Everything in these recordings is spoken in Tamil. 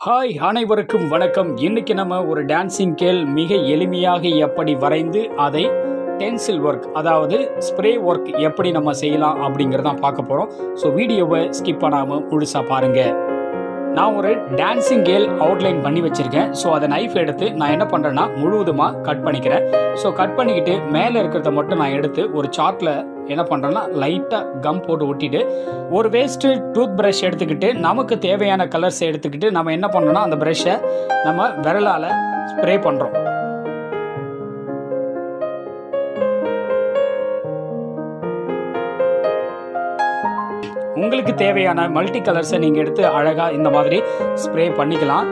ஹாய் அனைவருக்கும் வணக்கம். இன்னைக்கு நம்ம ஒரு டான்சிங் கேல் மிக எளிமையாக எப்படி வரைந்து அதை டென்சில் ஒர்க் அதாவது ஸ்ப்ரே ஒர்க் எப்படி நம்ம செய்யலாம் அப்படிங்கிறதான் பார்க்க போகிறோம். ஸோ வீடியோவை ஸ்கிப் பண்ணாமல் முழுசாக பாருங்கள். நான் ஒரு டான்சிங் கேல் அவுட்லைன் பண்ணி வச்சுருக்கேன். ஸோ அதை நைஃப் எடுத்து நான் என்ன பண்ணுறேன்னா முழுவதுமாக கட் பண்ணிக்கிறேன். ஸோ கட் பண்ணிக்கிட்டு மேலே இருக்கிறத மட்டும் நான் எடுத்து ஒரு சார்ட்டில் என்ன பண்ணுறேன்னா லைட்டாக கம் போட்டு ஒட்டிட்டு ஒரு வேஸ்ட்டு டூத் ப்ரஷ் எடுத்துக்கிட்டு நமக்கு தேவையான கலர்ஸை எடுத்துக்கிட்டு நம்ம என்ன பண்ணோன்னா அந்த ப்ரஷ்ஷை நம்ம விரலால் ஸ்ப்ரே பண்ணுறோம். உங்களுக்கு தேவையான மல்டி கலர்ஸை நீங்கள் எடுத்து அழகாக இந்த மாதிரி ஸ்ப்ரே பண்ணிக்கலாம்.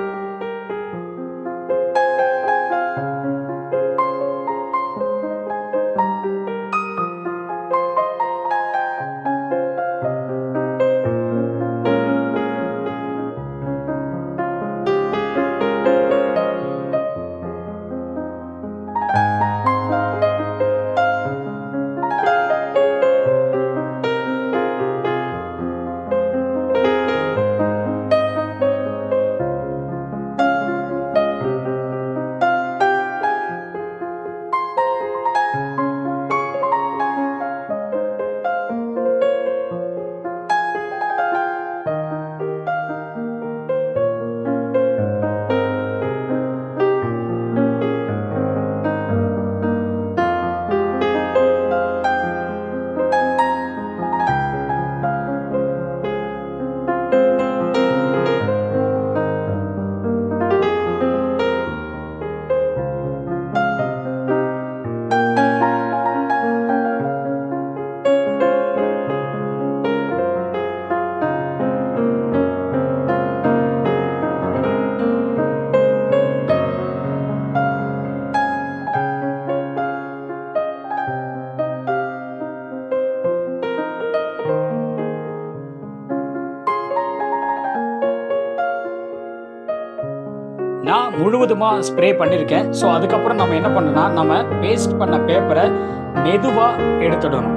நான் முழுவதுமாக ஸ்ப்ரே பண்ணியிருக்கேன். ஸோ அதுக்கப்புறம் நம்ம என்ன பண்ணோன்னா நம்ம பேஸ்ட் பண்ண பேப்பரை மெதுவாக எடுத்துடணும்.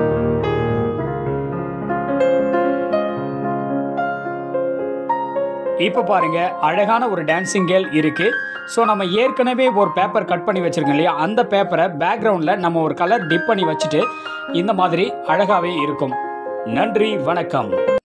இப்போ பாருங்க அழகான ஒரு டான்சிங் கேல் இருக்கு. ஸோ நம்ம ஏற்கனவே ஒரு பேப்பர் கட் பண்ணி வச்சிருக்கோம் இல்லையா, அந்த பேப்பரை பேக்ரவுண்டில் நம்ம ஒரு கலர் டிப் பண்ணி வச்சுட்டு இந்த மாதிரி அழகாகவே இருக்கும். நன்றி, வணக்கம்.